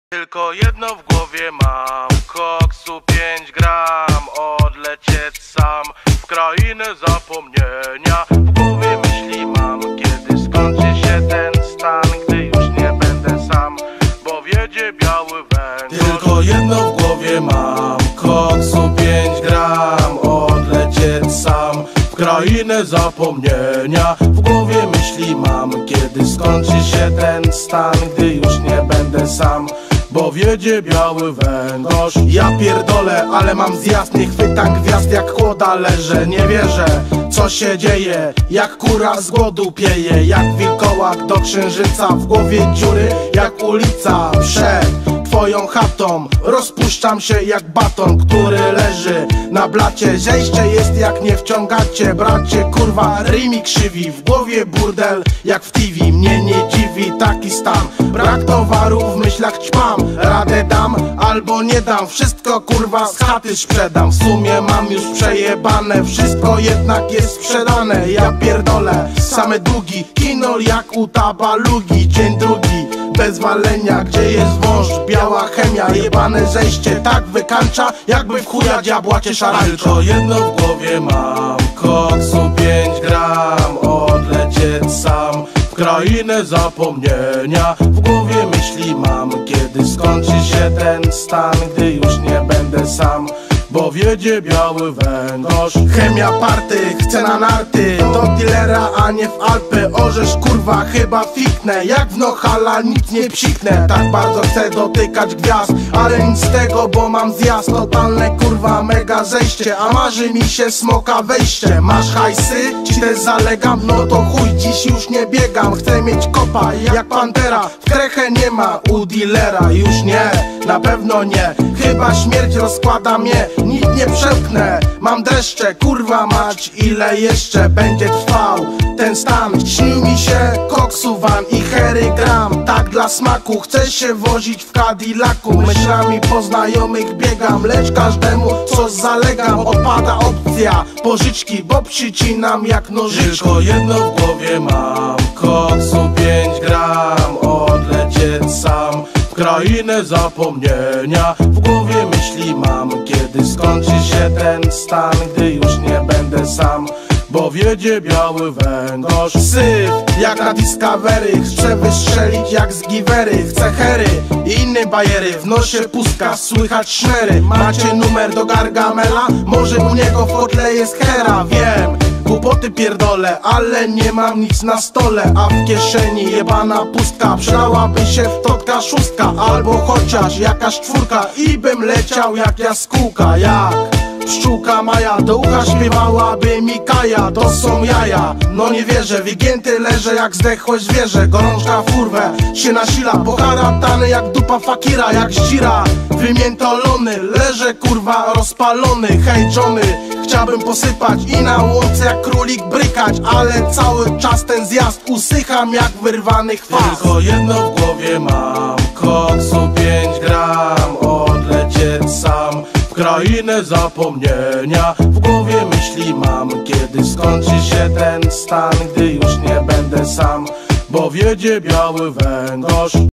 Tylko jedno w głowie mam, koksu 5 gram, odlecieć sam w krainę zapomnienia. W głowie myśli mam, kiedy skończy się ten stan, gdy już nie będę sam, bo wiedzie biały węgorz. Tylko jedno w głowie mam, koksu 5 gram, odlecieć sam w krainę zapomnienia. W głowie myśli mam, kiedy skończy się ten stan, gdy już nie będę sam, bo wiedzie biały węgorz. Ja pierdolę, ale mam zjazd, nie chwytam gwiazd, jak chłoda leżę. Nie wierzę, co się dzieje, jak kura z głodu pieje, jak wilkołak do księżyca, w głowie dziury jak ulica przed twoją chatą. Rozpuszczam się jak baton, który leży na blacie. Zejście jest jak nie wciągacie, bracie, kurwa, rymi krzywi. W głowie burdel jak w TV, mnie nie dziwi taki stan. Brak towaru, w myślach ćpam, radę dam albo nie dam, wszystko kurwa z chaty sprzedam. W sumie mam już przejebane, wszystko jednak jest sprzedane. Ja pierdolę, same długi, kinol jak u tabalugi. Dzień drugi, bez walenia, gdzie jest wąż, biała chemia. Jebane zejście tak wykańcza, jakby w chuja diabła cię szarańcza. Tylko jedno w głowie mam, koksu 5 gram, odlecieć sam w krainę zapomnienia. W głowie myśli mam, kiedy skończy się ten stan, gdy już nie będę sam, bo wiedzie biały węgorz. Chemia party, chce na narty, do dealera, a nie w Alpy. Orzesz kurwa, chyba fiknę, jak w Nohala nic nie psiknę. Tak bardzo chcę dotykać gwiazd, ale nic z tego, bo mam zjazd. Totalne kurwa mega zejście, a marzy mi się smoka wejście. Masz hajsy? Ci też zalegam? No to chuj, dziś już nie biegam. Chcę mieć kopa jak pantera, w krechę nie ma u dealera. Już nie, na pewno nie, chyba śmierć rozkłada mnie. Nic nie przełknę, mam dreszcze, kurwa mać, ile jeszcze będzie trwał ten stan. Śni mi się koksu van i hery gram, tak dla smaku. Chcę się wozić w Cadillacu, myślami po znajomych biegam, lecz każdemu coś zalegam. Odpada opcja pożyczki, bo przycinam jak nożyczki. Tylko jedno w głowie mam, koksu 5 gram, odlecieć sam w krainę zapomnienia. W głowie myśli mam, kiedy skończy się ten stan, gdy już nie będę sam, bo wiedzie biały węgorz. Syf jak na Discovery, chcę wystrzelić jak z Givery. Chcę hery i inne bajery, w nosie pustka, słychać szmery. Macie numer do Gargamela? Może u niego w kotle jest hera, wiem. Głupoty pierdolę, ale nie mam nic na stole, a w kieszeni jebana pustka. Przydałaby się wtotka szóstka, albo chociaż jakaś czwórka, i bym leciał jak jaskółka, jak pszczółka Maja. Do ucha śpiewałaby Mikaja, to są jaja. No nie wierzę, wygięty leżę jak zdechłe zwierzę. Gorączka w kurwę się nasila, poharatany jak dupa fakira, jak zdzira wymiętolony. Leżę kurwa rozpalony, hej Johnny, chciałbym posypać i na łące jak królik brykać, ale cały czas ten zjazd usycham jak wyrwany chwast. Tylko jedno w głowie mam, koksu 5 gram, odlecieć sam w krainę zapomnienia. W głowie myśli mam, kiedy skończy się ten stan, gdy już nie będę sam, bo wiedzie biały węgorz.